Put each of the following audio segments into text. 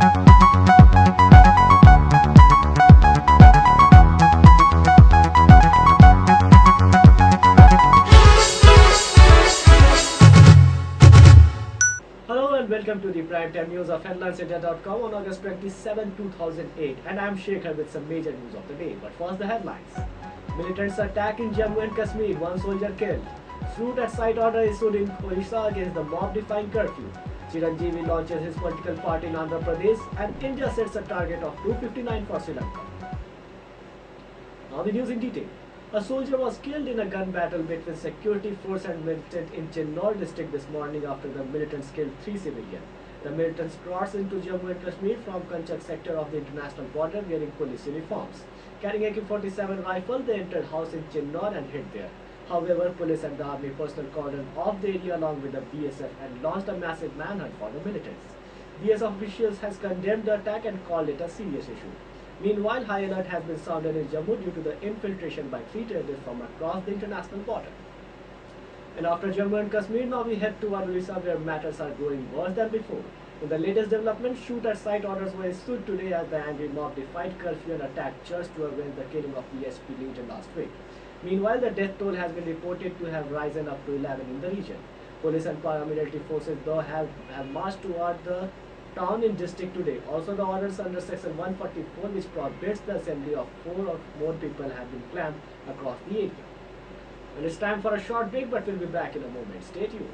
Hello and welcome to the prime time news of headlinesindia.com on August 27, 2008, and I am Shekhar with some major news of the day. But first, the headlines. Militants attack in Jammu and Kashmir, one soldier killed. Fruit at site order issued in Odisha against the mob-defying curfew. Chiranjeevi launches his political party in Andhra Pradesh, and India sets a target of 259 for Sri Lanka. Now the news in detail. A soldier was killed in a gun battle between security force and militant in Chinnor district this morning after the militants killed 3 civilians. The militants crossed into Jammu and Kashmir from Kanchak sector of the international border wearing police uniforms. Carrying AK-47 rifle, they entered house in Chinnor and hid there. However, police and the army personnel cordoned off the area along with the BSF and launched a massive manhunt for the militants. BSF officials has condemned the attack and called it a serious issue. Meanwhile, high alert has been sounded in Jammu due to the infiltration by free traders from across the international border. And after Jammu and Kashmir, now we head toward Odisha where matters are growing worse than before. In the latest development, shoot at site orders were issued today as the angry mob defied curfew and attacked church to avenge the killing of the SP leader last week. Meanwhile, the death toll has been reported to have risen up to 11 in the region. Police and paramilitary forces though have marched toward the town in district today. Also, the orders under section 144 which forbids the assembly of 4 or more people have been clamped across the area. And it's time for a short break, but we'll be back in a moment. Stay tuned.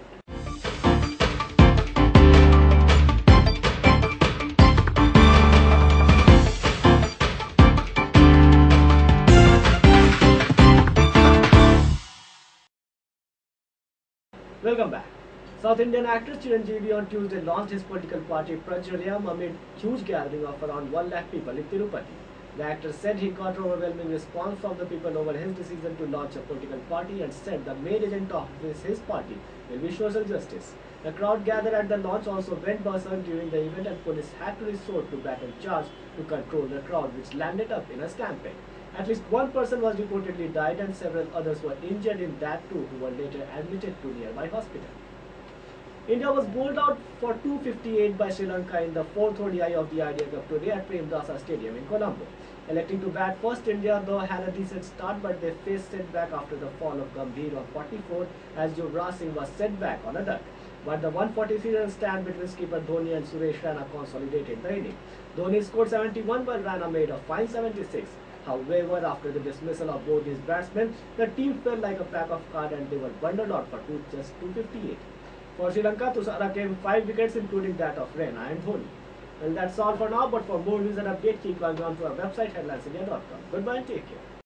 Welcome back. South Indian actor Chiranjeevi on Tuesday launched his political party Prajwalayam amid huge gathering of around 1 lakh people in Tirupati. The actor said he got overwhelming response from the people over his decision to launch a political party and said the main agenda of his party will be social justice. The crowd gathered at the launch also went berserk during the event and police had to resort to battle charge to control the crowd, which landed up in a stampede. At least one person was reportedly died and several others were injured in that too, who were later admitted to nearby hospital. India was bowled out for 258 by Sri Lanka in the 4th ODI of the Idea Cup today at Premdasa Stadium in Colombo. Electing to bat first, India though had a decent start, but they faced setback after the fall of Gambhir on 44 as Yuvraj Singh was set back on a duck. But the 143-run stand between skipper Dhoni and Suresh Raina consolidated the inning. Dhoni scored 71 while Raina made a fine 76. However, after the dismissal of both these batsmen, the team felt like a pack of cards and they were bundled out for just 258. For Sri Lanka, Thusara came 5 wickets including that of Raina and Dhoni. Well, that's all for now, but for more news and updates, keep logging on to our website headlinesindia.com. Goodbye and take care.